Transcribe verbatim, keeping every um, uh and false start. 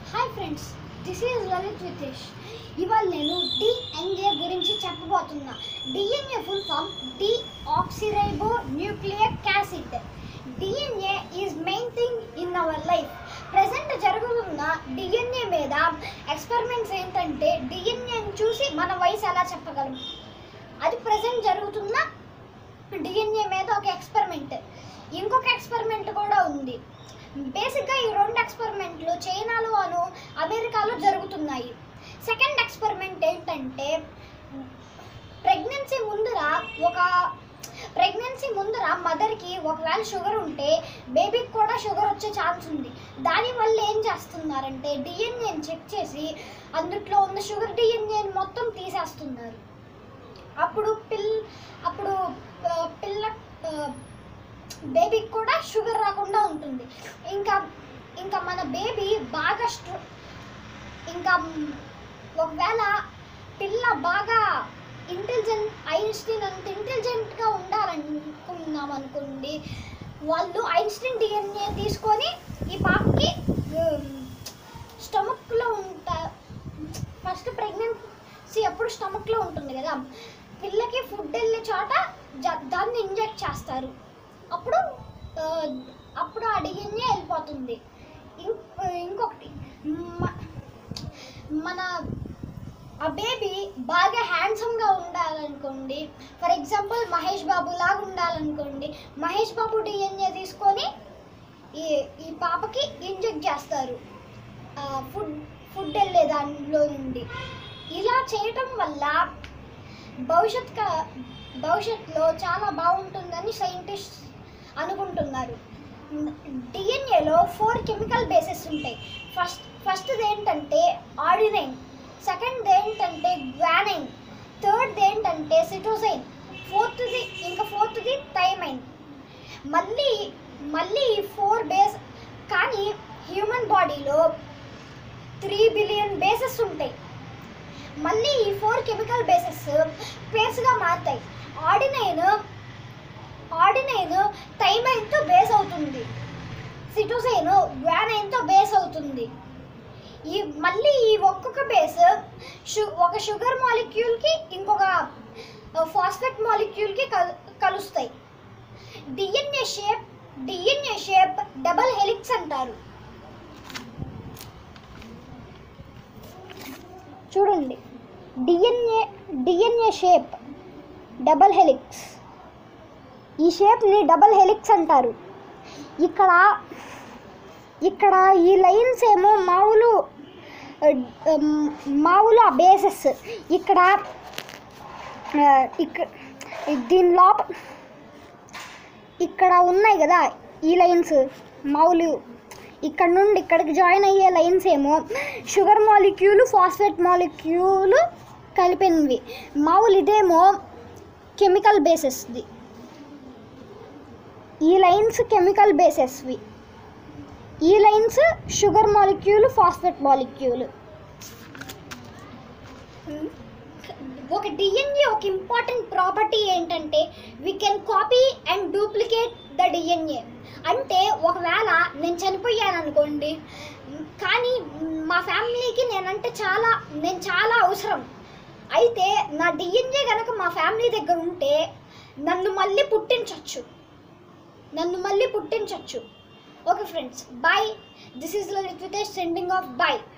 Hi friends, this is Lalit Vitesh. ఇవాళ నేను DNA గురించి చెప్పబోతున్నా. DNA full form deoxyribonucleic acid. DNA is main thing in our life. Present జరుగుతున్న DNA మీద experiments ఏంటంటే డిఎన్ఏని చూసి మన వయసు ఎలా చెప్పగలం. అది ప్రజెంట్ జరుగుతున్న డిఎన్ఏ మీద ఒక ఎక్స్పెరిమెంట్. ఇంకొక ఎక్స్పెరిమెంట్ కూడా ఉంది. బేసిక్గా ఈ రెండు ఎక్స్పెరిమెంట్లు చైనాలో అను అమెరికాలో జరుగుతున్నాయి. సెకండ్ ఎక్స్పెరిమెంట్ ఏంటంటే ప్రెగ్నెన్సీ ముందర ఒక ప్రెగ్నెన్సీ ముందర మదర్కి ఒకవేళ షుగర్ ఉంటే బేబీకి కూడా షుగర్ వచ్చే ఛాన్స్ ఉంది. దానివల్ల ఏం చేస్తున్నారంటే డిఎన్ఏని చెక్ చేసి అందుట్లో ఉన్న షుగర్ డిఎన్ఏని మొత్తం తీసేస్తున్నారు. అప్పుడు పిల్ అప్పుడు పిల్ల బేబీకి కూడా షుగర్ రాకుండా ఉంటుంది. ఇంకా ఇంకా మన బేబీ బాగా స్ట్రో ఇంకా ఒకవేళ పిల్ల బాగా ఇంటెలిజెంట్ ఐన్స్టీన్ అంత ఇంటెలిజెంట్గా ఉండాలనుకున్నాం అనుకోండి, వాళ్ళు ఐన్స్టీన్ డిఎన్ఏ తీసుకొని ఈ పాపకి స్టమక్లో ఉంటా ఫస్ట్ ప్రెగ్నెన్సీ అప్పుడు స్టమక్లో ఉంటుంది కదా, పిల్లకి ఫుడ్ వెళ్ళే చోట దాన్ని ఇంజెక్ట్ చేస్తారు. అప్పుడు అప్పుడు ఆ డిఎన్ఏ వెళ్ళిపోతుంది. ఇంకొకటి మన ఆ బేబీ బాగా హ్యాండ్సమ్గా ఉండాలనుకోండి, ఫర్ ఎగ్జాంపుల్ మహేష్ బాబు లాగా ఉండాలనుకోండి, మహేష్ బాబు డిఎన్ఏ తీసుకొని ఈ ఈ పాపకి ఇంజెక్ట్ చేస్తారు ఫుడ్ ఫుడ్ వెళ్ళే దానిలో నుండి. ఇలా చేయటం వల్ల భవిష్యత్ భవిష్యత్తులో చాలా బాగుంటుందని సైంటిస్ట్ అనుకుంటున్నారు. డిఎన్ఏలో ఫోర్ కెమికల్ బేసెస్ ఉంటాయి. ఫస్ట్ ఫస్ట్ది ఏంటంటే ఆర్డినైన్, సెకండ్ది ఏంటంటే గ్వానైన్, థర్డ్ది ఏంటంటే సిటోసైన్, ఫోర్త్ది ఇంకా ఫోర్త్ది థైమైన్. మళ్ళీ మళ్ళీ ఈ ఫోర్ బేస్ కానీ హ్యూమన్ బాడీలో త్రీ బిలియన్ బేసెస్ ఉంటాయి. మళ్ళీ ఈ ఫోర్ కెమికల్ బేసెస్ పేర్స్గా మారుతాయి. ఆర్డినైన్ ఆర్డినైన్ థైమైన్తో బేస్ అవుతుంది, సిటోసైన్ గ్వానైన్తో బేస్ అవుతుంది. ఈ మళ్ళీ ఈ ఒక్కొక్క బేస్ షు ఒక షుగర్ మాలిక్యూల్కి ఇంకొక ఫాస్ఫేట్ మాలిక్యూల్కి కలు కలుస్తాయి. DNA shape DNA shape double helix అంటారు. చూడండి, DNA DNA shape double helix. ఈ షేప్ని డబల్ హెలిక్స్ అంటారు. ఇక్కడ ఇక్కడ ఈ లైన్స్ ఏమో మామూలు మామూలు ఆ బేసెస్. ఇక్కడ ఇక్కడ దీని లోప ఇక్కడ ఉన్నాయి కదా ఈ లైన్స్ మామూలు, ఇక్కడ నుండి ఇక్కడికి జాయిన్ అయ్యే లైన్స్ ఏమో షుగర్ మాలిక్యూలు ఫాస్ఫేట్ మాలిక్యూలు కలిపినవి. మామూలు ఇదేమో కెమికల్ బేసెస్ది. ఈ లైన్స్ కెమికల్ బేసెస్వి, ఈ లైన్స్ షుగర్ మాలిక్యూలు ఫాస్ఫేట్ మాలిక్యూలు. ఒక డిఎన్ఏ ఒక ఇంపార్టెంట్ ప్రాపర్టీ ఏంటంటే we can copy and duplicate the DNA. అంటే ఒకవేళ నేను చనిపోయాను అనుకోండి, కానీ మా ఫ్యామిలీకి నేనంటే చాలా నేను చాలా అవసరం. అయితే నా డిఎన్ఏ కనుక మా ఫ్యామిలీ దగ్గర ఉంటే నన్ను మళ్ళీ పుట్టించవచ్చు నన్ను మళ్ళీ పుట్టించవచ్చు okay friends, bye. This is Lalit Vitesh sending off. Bye.